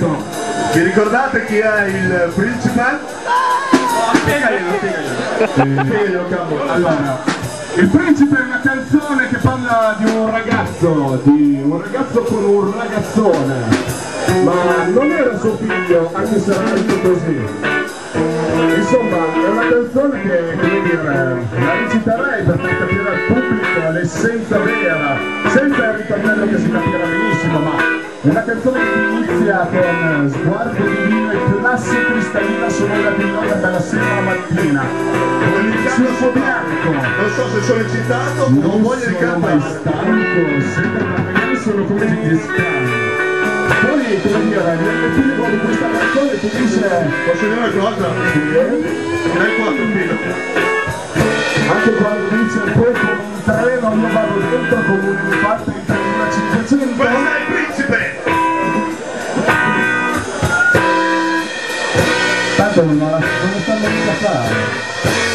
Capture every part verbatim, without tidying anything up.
Certo. Vi ricordate chi è il principe? Spiegaglielo, spiegaglielo. Spiegaglielo, Campo. Allora, il principe è una canzone che parla di un ragazzo, di un ragazzo con un ragazzone, ma non era suo figlio, anche se era detto così. Insomma, è una canzone che, come dire, la reciterei per far capire al pubblico l'essenza vera, senza il ritornello che si capirà benissimo, ma è una canzone che inizia con sguardo divino e classe cristallina sono la pilota dalla sera alla mattina. Con il suo bianco. Non so se sono eccitato, non, non voglio di cantare. Non sono mai stanco, sempre da magari sono come degli scani. Poi, come dire, nell'epilogo di questa canzone ti dice... Posso dire una cosa? Sì. Non è quattro filo. Anche quando dice poi come un treno io vado dentro come un infarto in tremilacinquecento. Questo è il principe! Tanto non la non stanno mica a fare.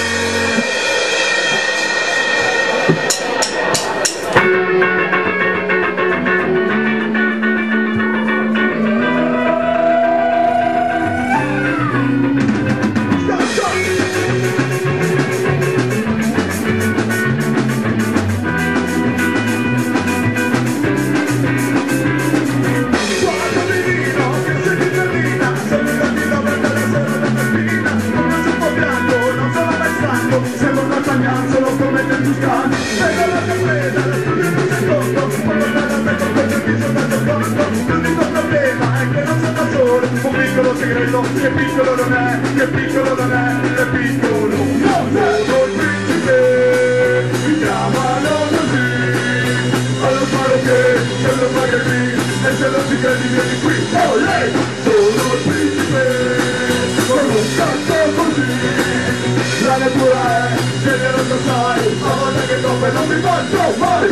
Che piccolo non è, che piccolo non è, che piccolo non è. Sono il principe, mi chiamano così. Allo sparo che se lo fai qui e se non ci credi vieni qui. Oh lei, sono il principe, sono un cazzo così. La natura è generosa sai, a volte che troppe non mi faccio mai.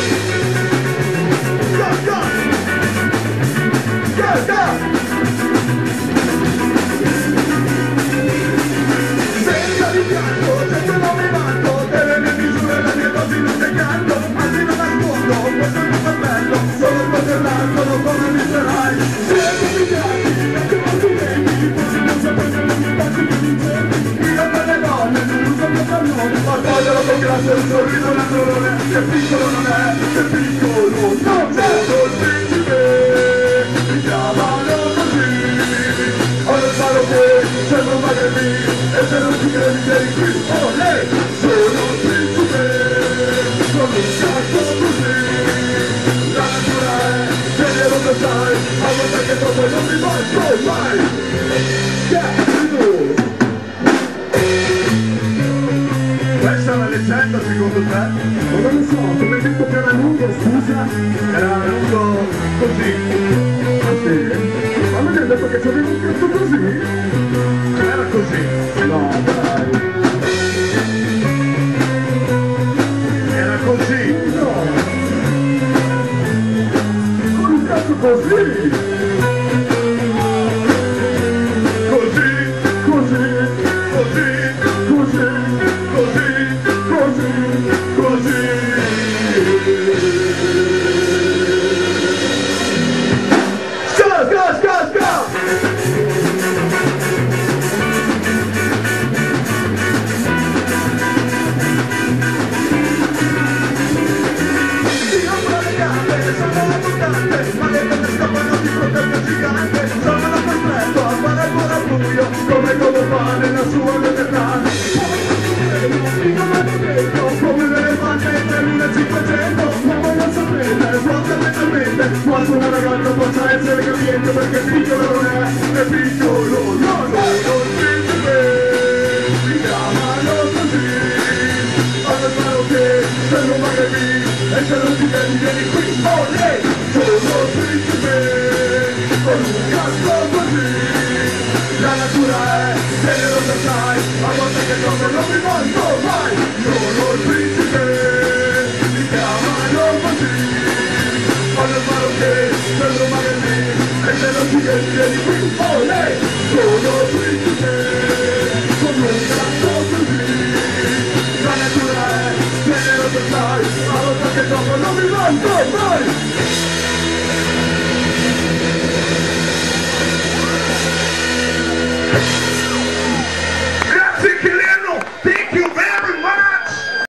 Go, go! Go, go! Guardalo con grazia, un sorriso naturale, che piccolo non è, che piccolo non è. Sono il principe, mi chiamano così. Ho lo sparo che sembra un magrebì, e se non ci credi vieni qui. Oh lei, sono il principe, sono un cazzo così. La natura è generosa sai, a volte che troppo non mi faccio mai. Yeah, questa è una leggenda secondo te? Non lo so, come hai detto che era lungo, scusa? Era lungo così. Ah sì? Ma non mi hai detto che c'avevo un cazzo così? Era così. No, dai. Era così. No. Con un cazzo così? Quanto una ragazza possa essere capiente perché piccolo non è, è piccolo non è. Sono il principe, mi chiamano così. Allo sparo che sembra un magrebì e se non ci credi vieni qui. Oh lei, sono il principe, con un cazzo così. La natura è generosa sai, a volte che trovo non mi manco mai. Sono il principe, mi chiamano così. Allo sparo che sembra un magrebì e se non ci credi vieni qui. Oh lei, sono il principe, con un cazzo così. La natura è generosa sai, a volte che trovo non mi manco mai. Thank